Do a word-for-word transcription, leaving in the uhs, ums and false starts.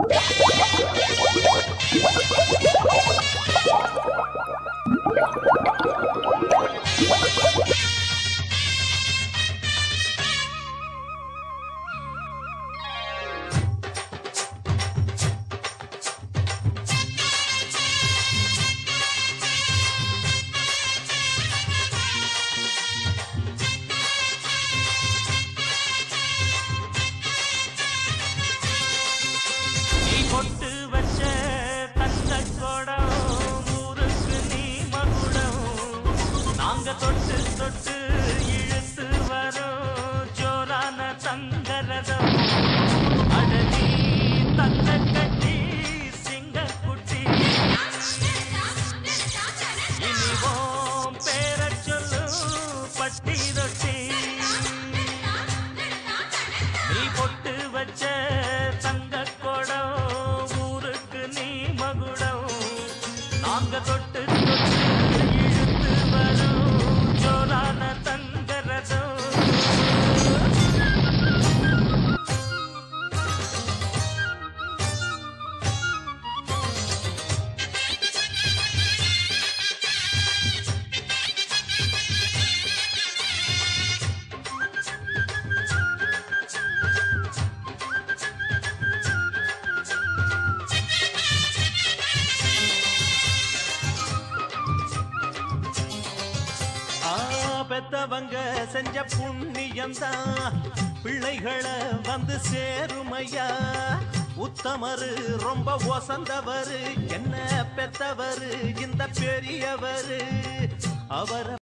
பொட்டு வச்ச தந்த கொடம் ஊருக்கு நீ மகுடம் நாங்க தொட்டு தொட்டு இழுத்து வரோம் ஜோரான தங்கரதம் அடனி தங்க கட்டி சிங்க குட்டி இனிவோம் பேர சொல்லு பட்டி ரொட்டி நீ பொட்டு வச்ச தங்க கொடம் நாங்க தொட்டு தொட்டு இழுத்து வரும் ஜோரான தங்கரதம் பெத்தவங்க செஞ்ச புண்ணியம்தான் பிள்ளைகளை வந்து சேருமையா உத்தமரு ரொம்ப ஒசந்தவரு என்ன பெத்தவரு இந்த பெரியவரு அவரை